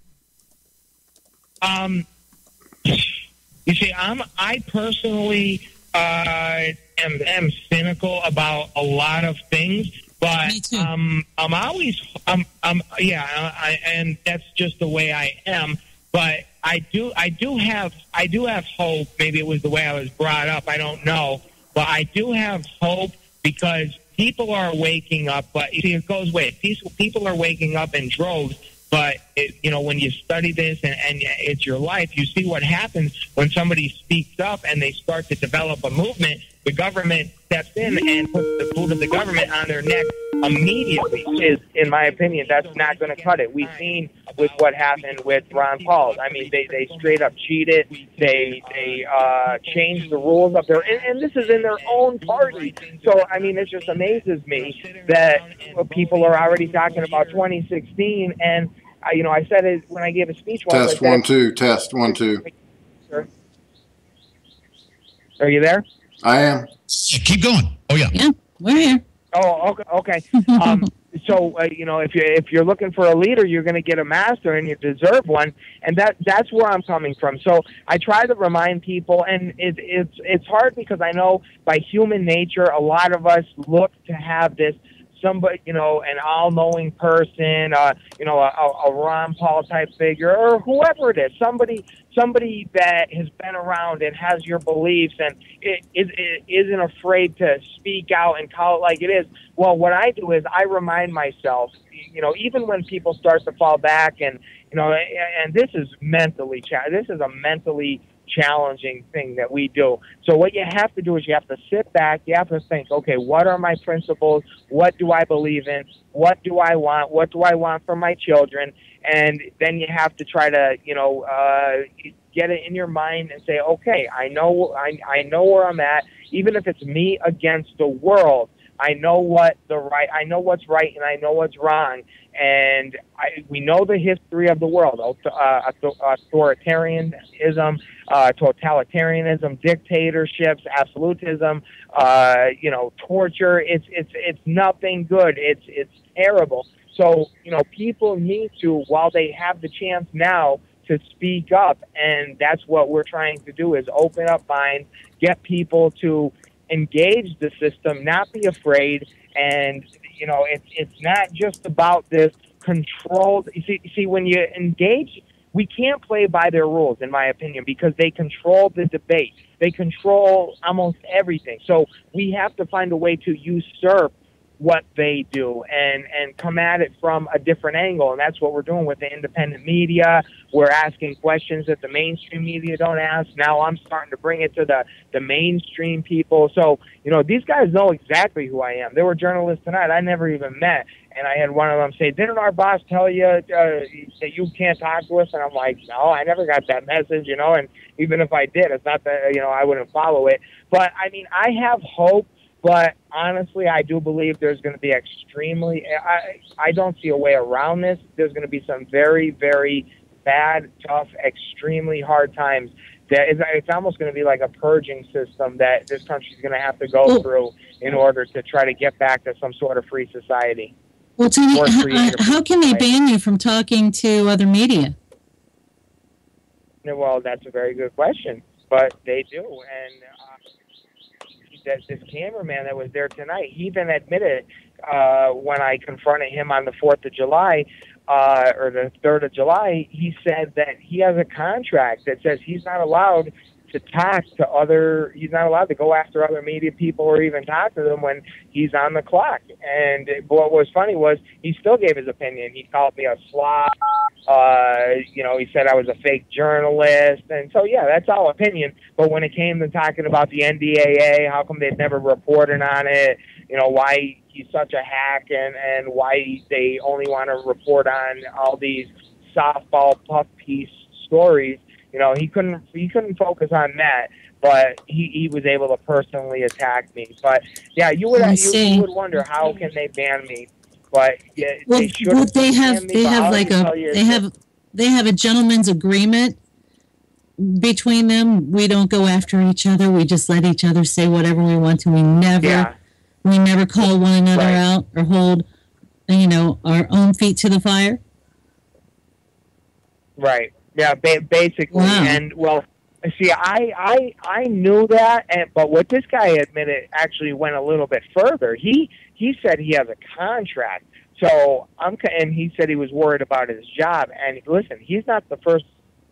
Um, you see, I'm I personally uh, am am cynical about a lot of things, but um, I'm always I'm I'm yeah, I, and that's just the way I am. But I do I do have I do have hope. Maybe it was the way I was brought up. I don't know, but I do have hope because people are waking up. But you see, it goes way. People are waking up in droves. But, it, you know, when you study this and, and it's your life, you see what happens when somebody speaks up and they start to develop a movement. The government steps in and puts the boot of the government on their neck immediately. Is, in my opinion, that's not going to cut it. We've seen with what happened with Ron Paul. I mean, they, they straight up cheated. They they uh, changed the rules of their, and, and this is in their own party. So, I mean, it just amazes me that people are already talking about twenty sixteen. And, uh, you know, I said it when I gave a speech. Once, test one, two, test one, two. Are you there? I am. Keep going. Oh, yeah. Yeah, we're here. Oh, okay. okay. Um, so, uh, you know, if you're, if you're looking for a leader, you're going to get a master, and you deserve one. And that that's where I'm coming from. So I try to remind people, and it, it's it's hard because I know by human nature, a lot of us look to have this somebody, you know, an all-knowing person, uh, you know, a, a Ron Paul type figure, or whoever it is, somebody, somebody that has been around and has your beliefs and it, it, it isn't afraid to speak out and call it like it is. Well, what I do is I remind myself, you know, even when people start to fall back, and you know, and this is mentally, this is a mentally challenging thing that we do. So what you have to do is you have to sit back, you have to think, okay, what are my principles? What do I believe in? What do I want? What do I want for my children? And then you have to try to, you know, uh, get it in your mind and say, okay, I know, I, I know where I'm at, even if it's me against the world. I know what the right, I know what's right, and I know what's wrong. And I, we know the history of the world: uh, authoritarianism, uh, totalitarianism, dictatorships, absolutism, uh, you know, torture. It's it's it's nothing good. It's it's terrible. So you know, people need to, while they have the chance now, to speak up, and that's what we're trying to do: is open up minds, get people to engage the system, not be afraid. And you know, it's it's not just about this controlled. You see, you see, when you engage, we can't play by their rules, in my opinion, because they control the debate. They control almost everything. So we have to find a way to usurp what they do and and come at it from a different angle, and that's what we're doing with the independent media. We're asking questions that the mainstream media don't ask. Now I'm starting to bring it to the the mainstream people. So you know, these guys know exactly who I am. There were journalists tonight I never even met, and I had one of them say, "Didn't our boss tell you uh, that you can't talk to us?" And I'm like, "No, I never got that message." You know, and even if I did, it's not that, you know, I wouldn't follow it. But I mean, I have hope. But honestly, I do believe there's going to be extremely, I, I don't see a way around this. There's going to be some very, very bad, tough, extremely hard times. That is, it's almost going to be like a purging system that this country's going to have to go through in order to try to get back to some sort of free society. Well, Tony, Or how, free how enterprise can they society. ban you from talking to other media? Well, that's a very good question, but they do. And uh, that this cameraman that was there tonight, he even admitted uh, when I confronted him on the fourth of July uh, or the third of July, he said that he has a contract that says he's not allowed to talk to other, he's not allowed to go after other media people or even talk to them when he's on the clock. And what was funny was he still gave his opinion. He called me a slob. Uh, you know, he said I was a fake journalist. And so, yeah, that's all opinion. But when it came to talking about the N D A A, how come they'd never reported on it, you know, why he's such a hack and, and why they only want to report on all these softball puff piece stories, you know, he couldn't he couldn't focus on that, but he, he was able to personally attack me. But yeah, you would I you, see. you would wonder, how can they ban me? But yeah, Well, they should well, they have ban me, they but have I'll like just a tell you they have they have a gentleman's agreement between them. We don't go after each other. We just let each other say whatever we want to. We never Yeah. we never call one another Right. out or hold, you know, our own feet to the fire. Right. Yeah, ba- basically. Wow. And, well, see, I, I I knew that, and but what this guy admitted actually went a little bit further. He he said he has a contract. So, I'm ca- and he said he was worried about his job. And, listen, he's not the first.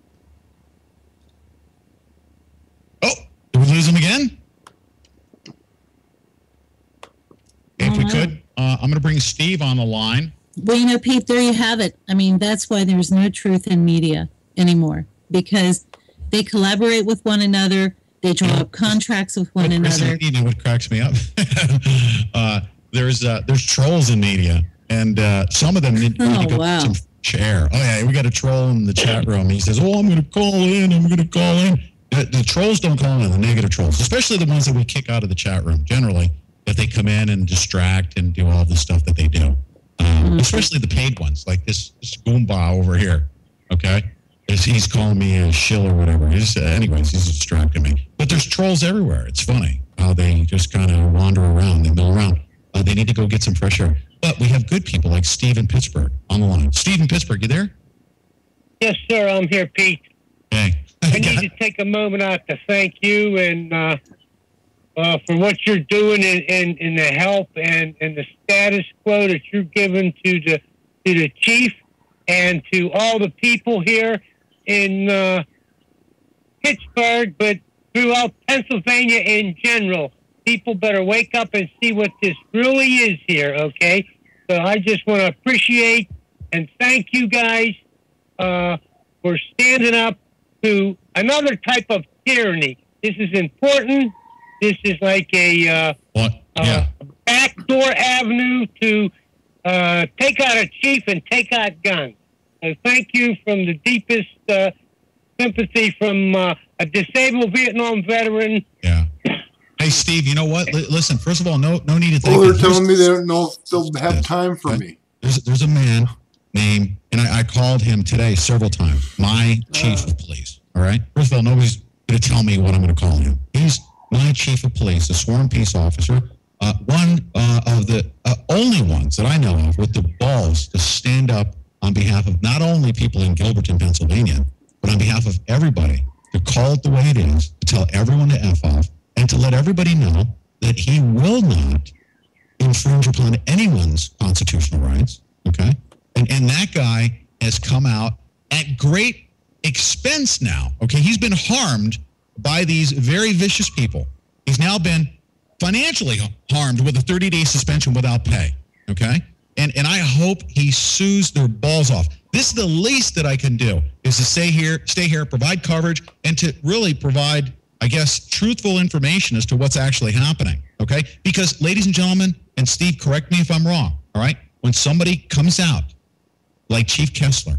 Did we lose him again? If we could, uh, I'm going to bring Steve on the line. Well, you know, Pete, there you have it. I mean, that's why there's no truth in media anymore, because they collaborate with one another. They draw up contracts with one Chris, another. you know what cracks me up? uh, there's uh, there's trolls in media, and uh, some of them need, need Oh, to go wow. some fresh air. Oh yeah, we got a troll in the chat room. He says, "Oh, I'm going to call in. I'm going to call in." The, the trolls don't call in. The negative trolls, especially the ones that we kick out of the chat room. Generally, if they come in and distract and do all the stuff that they do, um, Mm-hmm. especially the paid ones, like this this Goomba over here. Okay. He's, he's calling me a shill or whatever. He's, uh, anyways, he's distracting me. But there's trolls everywhere. It's funny how they just kind of wander around. They mill around. Uh, they need to go get some fresh air. But we have good people like Steve in Pittsburgh on the line. Steve in Pittsburgh, you there? Yes, sir. I'm here, Pete. Hey. I need to take a moment out to thank you and uh, uh, for what you're doing in, in, in the help and, and the status quo that you're giving to the to the chief and to all the people here in uh, Pittsburgh, but throughout Pennsylvania in general. People better wake up and see what this really is here, okay? So I just want to appreciate and thank you guys uh, for standing up to another type of tyranny. This is important. This is like a uh, What? uh, backdoor avenue to uh, take out a chief and take out guns. So thank you from the deepest uh, sympathy from uh, a disabled Vietnam veteran. Yeah. Hey, Steve, you know what? L- listen, first of all, no no need to thank Well, you. they're telling me they don't know if they'll have time for me. There's, there's a man named, and I, I called him today several times, my chief of police, all right? First of all, nobody's going to tell me what I'm going to call him. He's my chief of police, a sworn peace officer, uh, one uh, of the uh, only ones that I know of with the balls to stand up on behalf of not only people in Gilberton, Pennsylvania, but on behalf of everybody, to call it the way it is, to tell everyone to F off, and to let everybody know that he will not infringe upon anyone's constitutional rights, okay? And and that guy has come out at great expense now, okay? He's been harmed by these very vicious people. He's now been financially harmed with a thirty-day suspension without pay, okay? And and I hope he sues their balls off. This is the least that I can do, is to stay here, stay here, provide coverage, and to really provide, I guess, truthful information as to what's actually happening, okay? Because, ladies and gentlemen, and Steve, correct me if I'm wrong, all right? When somebody comes out, like Chief Kessler,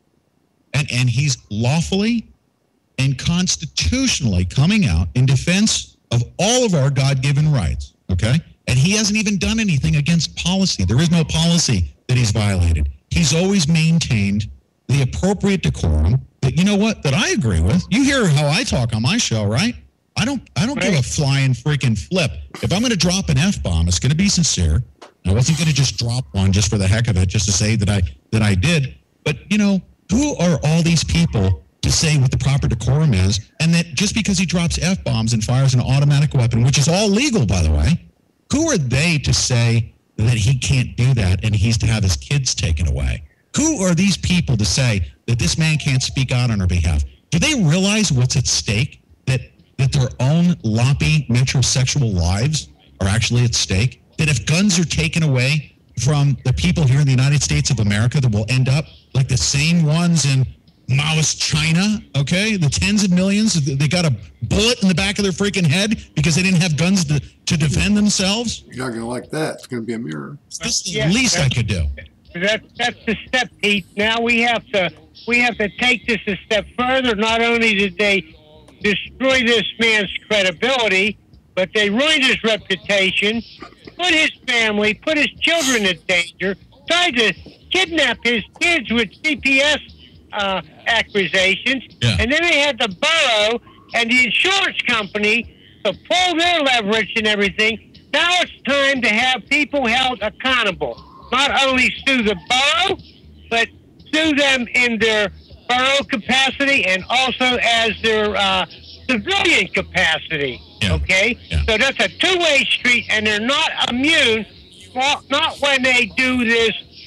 and, and he's lawfully and constitutionally coming out in defense of all of our God-given rights, okay? And he hasn't even done anything against policy. There is no policy that he's violated. He's always maintained the appropriate decorum that, you know what, that I agree with. You hear how I talk on my show, right? I don't I don't give a flying freaking flip. If I'm going to drop an F-bomb, it's going to be sincere. I wasn't going to just drop one just for the heck of it, just to say that I that I did. But, you know, who are all these people to say what the proper decorum is, and that just because he drops F-bombs and fires an automatic weapon, which is all legal, by the way, who are they to say that he can't do that and he's to have his kids taken away? Who are these people to say that this man can't speak out on our behalf? Do they realize what's at stake? That that their own loppy metrosexual lives are actually at stake? That if guns are taken away from the people here in the United States of America, that will end up like the same ones in Maoist China, okay? The tens of millions, they got a bullet in the back of their freaking head because they didn't have guns to, to defend themselves? You're not going to like that. It's going to be a mirror. This is the least I could do. That, that's the step, Pete. Now we have to we have to take this a step further. Not only did they destroy this man's credibility, but they ruined his reputation, put his family, put his children in danger, tried to kidnap his kids with C P S uh, accusations, yeah. and then they had the borough and the insurance company to pull their leverage and everything. Now it's time to have people held accountable. Not only sue the borough, but sue them in their borough capacity and also as their uh, civilian capacity. Yeah. Okay? Yeah. So that's a two-way street, and they're not immune, well, not when they do this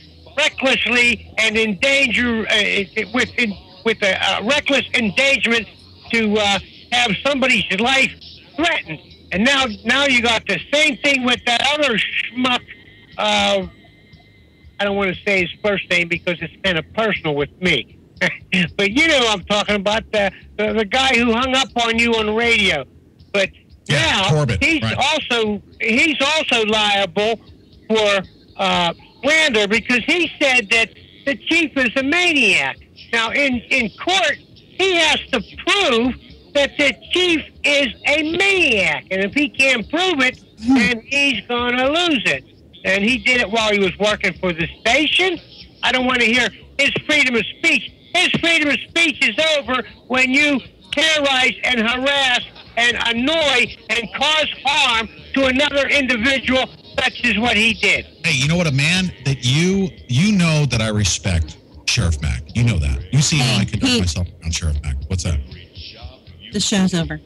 recklessly and endanger, uh, with in, with a uh, reckless endangerment to uh, have somebody's life threatened. And now, now you got the same thing with that other schmuck. Uh, I don't want to say his first name because it's kind of personal with me. But you know I'm talking about, the, the the guy who hung up on you on the radio. But yeah, now Corbett, he's right. also he's also liable for uh, slander because he said that the chief is a maniac. Now in, in court he has to prove that the chief is a maniac, and if he can't prove it, then he's gonna lose it. And he did it while he was working for the station. I don't want to hear his freedom of speech. His freedom of speech is over when you terrorize and harass and annoy and cause harm to another individual, such as what he did. Hey, you know what? A man that you you know that I respect, Sheriff Mack. You know that. You see how I conduct Pete. myself around Sheriff Mack. What's that? The show's over.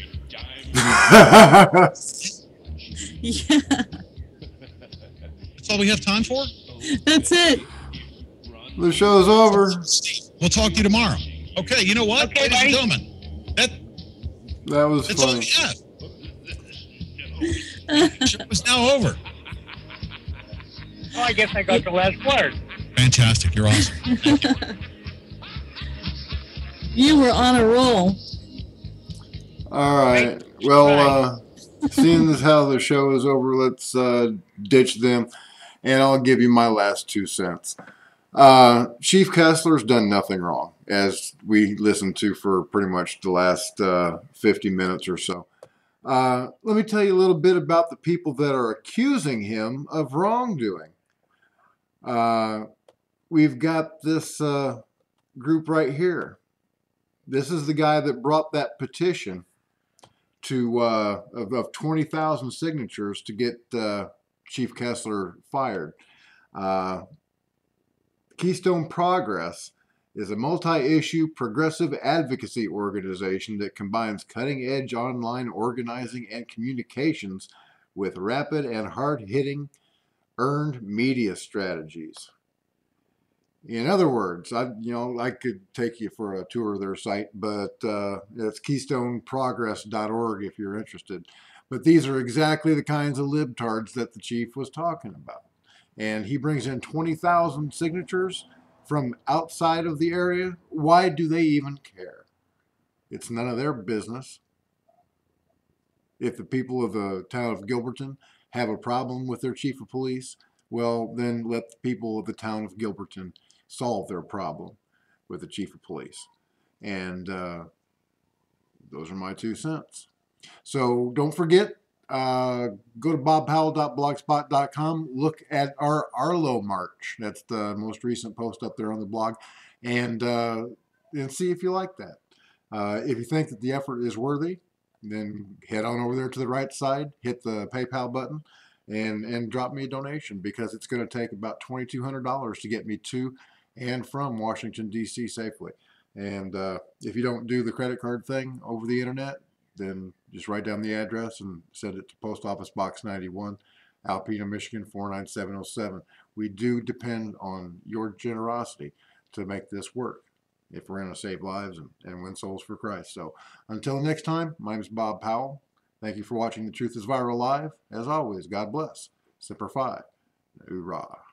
Yeah. That's all we have time for? That's it. The show's over. We'll talk to you tomorrow. Okay, you know what? Okay, Ladies and buddy. gentlemen, that, That was that's all funny. we have. The show is now over. Oh, I guess I got the last word. Fantastic. You're awesome. You were on a roll. All right. Well, uh, seeing as how the show is over, let's uh, ditch them, and I'll give you my last two cents. Uh, Chief Kessler's done nothing wrong, as we listened to for pretty much the last uh, fifty minutes or so. Uh, let me tell you a little bit about the people that are accusing him of wrongdoing. Uh, we've got this uh, group right here. This is the guy that brought that petition to uh, of, of twenty thousand signatures to get uh, Chief Kessler fired. Uh, Keystone Progress is a multi-issue progressive advocacy organization that combines cutting-edge online organizing and communications with rapid and hard-hitting earned media strategies. In other words, I you know I could take you for a tour of their site, but uh, it's keystone progress dot org if you're interested. But these are exactly the kinds of libtards that the chief was talking about. And he brings in twenty thousand signatures from outside of the area. Why do they even care? It's none of their business. If the people of the town of Gilberton have a problem with their chief of police, well, then let the people of the town of Gilberton solve their problem with the chief of police. And uh, those are my two cents. So don't forget, uh, go to bob powell dot blogspot dot com, look at our Arlo March. That's the most recent post up there on the blog, and, uh, and see if you like that. Uh, if you think that the effort is worthy, then head on over there to the right side, hit the PayPal button, and, and drop me a donation, because it's going to take about twenty-two hundred dollars to get me to and from Washington, D C safely. And uh, if you don't do the credit card thing over the internet, then just write down the address and send it to Post Office Box ninety-one, Alpena, Michigan four nine seven oh seven. We do depend on your generosity to make this work if we're going to save lives and, and win souls for Christ. So until next time, my name is Bob Powell. Thank you for watching The Truth is Viral Live. As always, God bless. Semper Fi. Hoorah.